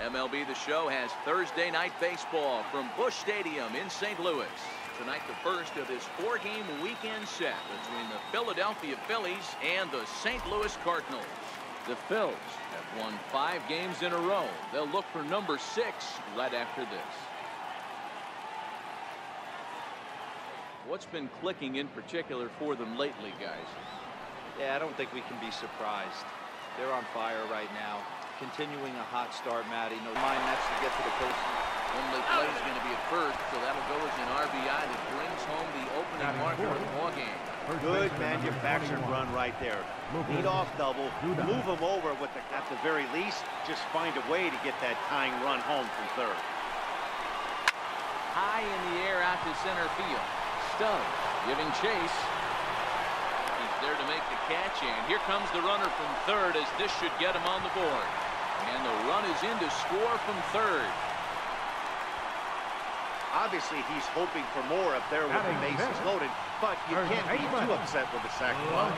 MLB The Show has Thursday night baseball from Busch Stadium in St. Louis. Tonight, the first of this 4-game weekend set between the Philadelphia Phillies and the St. Louis Cardinals. The Phils have won 5 games in a row. They'll look for number 6 right after this. What's been clicking in particular for them lately, guys? Yeah, I don't think we can be surprised. They're on fire right now. Continuing a hot start, Matty. No mind that's to get to the post. Only play is going to be at first, so that'll go as an RBI that brings home the opening marker of the ball game. Good manufactured run right there. Lead off double, move them over with at the very least, just find a way to get that tying run home from third. High in the air out to center field. Stubbs giving chase. He's there to make the catch, and here comes the runner from third as this should get him on the board. And the run is in to score from third. Obviously, he's hoping for more up there with the bases loaded, but you can't be too upset with the sac fly.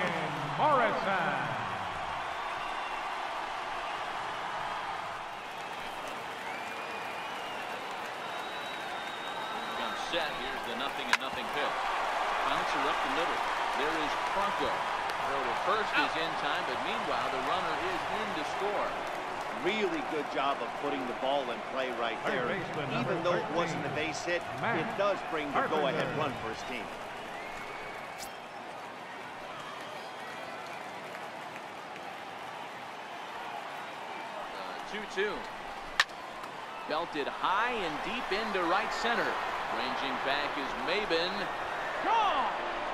Comes set. Here's the 0-0 pitch. Bouncer up the middle. There is Franco. Throw to first is in time, but meanwhile, the runner is in to score. Really good job of putting the ball in play right there. Even though it wasn't a base hit, it does bring the go-ahead run for his team. The 2-2. Belted high and deep into right center. Ranging back is Maben. Gone!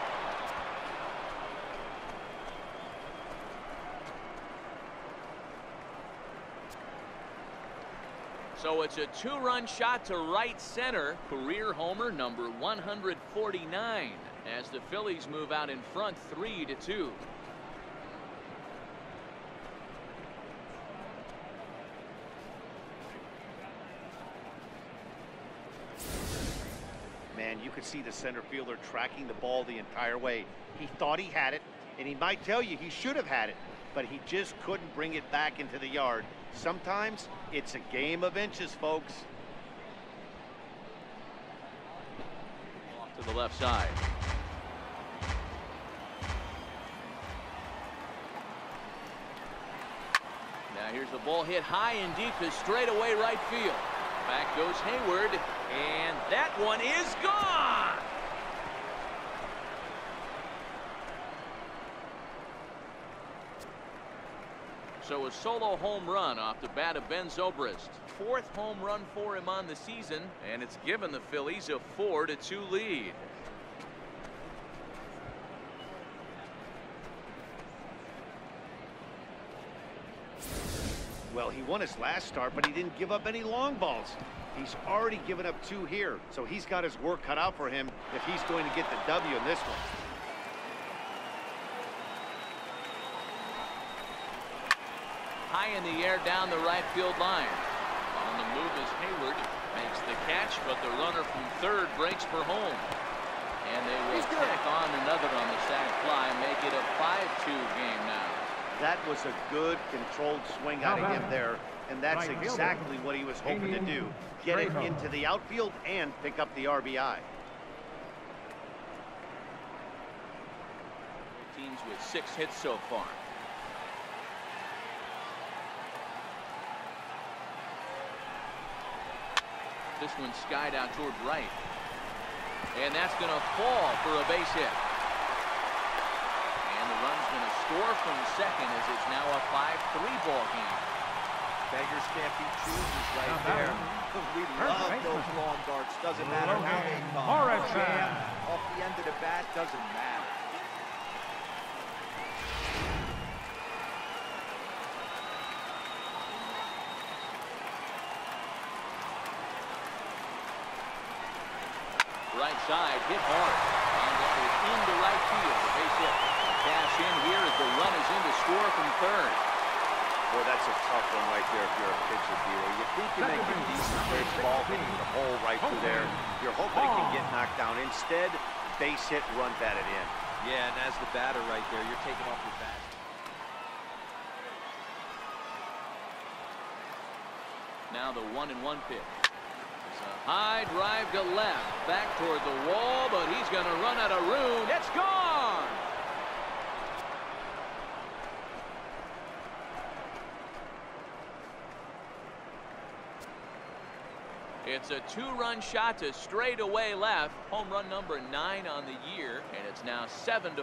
So it's a 2-run shot to right center. Career homer number 149 as the Phillies move out in front 3-2. Man, you could see the center fielder tracking the ball the entire way. He thought he had it, and he might tell you he should have had it, but he just couldn't bring it back into the yard. Sometimes it's a game of inches, folks. Off to the left side. Now here's the ball hit high and deep to straightaway right field. Back goes Hayward, and that one is gone. So a solo home run off the bat of Ben Zobrist. 4th home run for him on the season, and it's given the Phillies a 4-2 lead. Well, he won his last start, but he didn't give up any long balls. He's already given up 2 here, so he's got his work cut out for him if he's going to get the W in this one. High in the air down the right field line. On the move is Hayward. Makes the catch, but the runner from third breaks for home. And they will tack on another on the sac fly, make it a 5-2 game now. That was a good controlled swing out of him there, and that's exactly what he was hoping to do. Get it into the outfield and pick up the RBI. Teams with 6 hits so far. This one skied out toward right. And that's going to fall for a base hit. And the run's going to score from second as it's now a 5-3 ball game. Beggars can't be choosers right there. We love those long darts. Doesn't matter how they come. Jam off the end of the bat doesn't matter. Right side, hit hard. And that is into right field. The base hit. Cash in here as the run is in to score from third. Boy, that's a tough one right there if you're a pitcher dealer. You think you make a decent baseball, hitting the hole right through there. You're hoping it can get knocked down. Instead, base hit, run batted in. Yeah, and as the batter right there, you're taking off your bat. Now the 1-1 pitch. It's a high drive to left, back toward the wall, but he's going to run out of room. It's gone. It's a 2-run shot to straightaway left. Home run number 9 on the year, and it's now 7-4.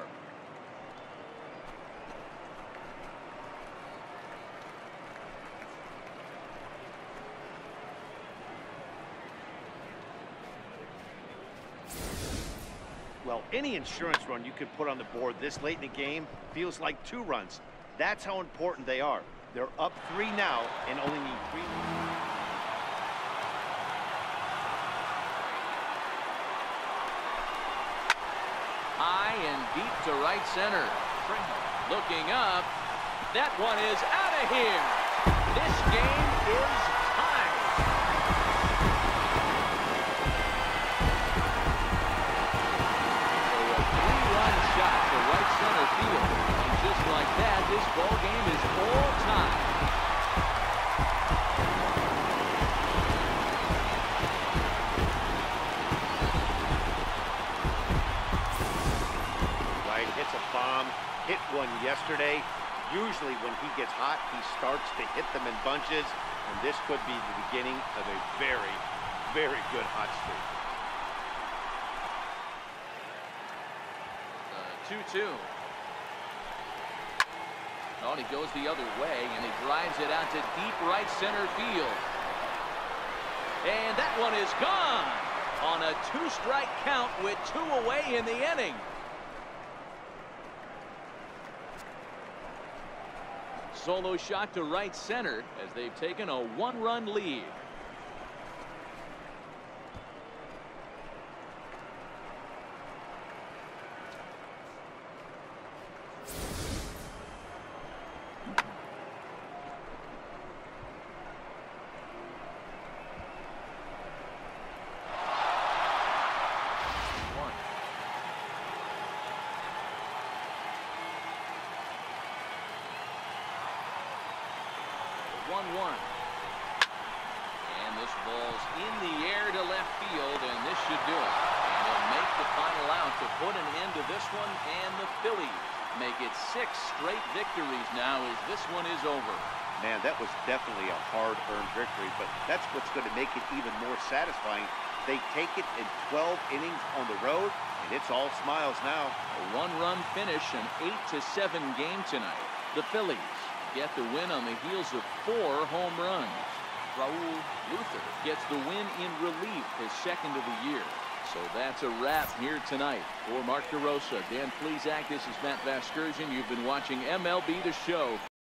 Well, any insurance run you could put on the board this late in the game feels like 2 runs. That's how important they are. They're up 3 now and only need 3. High and deep to right center. Looking up. That one is out of here. This game is tied. So a 3-run shot to right center field. And just like that, this ball game is all tied. Hits a bomb, hit one yesterday. Usually when he gets hot, he starts to hit them in bunches, and this could be the beginning of a very, very good hot streak. 2-2. Oh, he goes the other way, and he drives it out to deep right center field. And that one is gone on a 2-strike count with 2 away in the inning. Solo shot to right center as they've taken a 1-run lead. And this ball's in the air to left field, and this should do it. And they'll make the final out to put an end to this one, and the Phillies make it 6 straight victories now as this one is over. Man, that was definitely a hard-earned victory, but that's what's going to make it even more satisfying. They take it in 12 innings on the road, and it's all smiles now. A 1-run finish, an 8-7 game tonight. The Phillies get the win on the heels of 4 home runs. Raul Luther gets the win in relief, his 2nd of the year. So that's a wrap here tonight. For Mark DeRosa, Dan Plesac, this is Matt Vasgersian. You've been watching MLB The Show.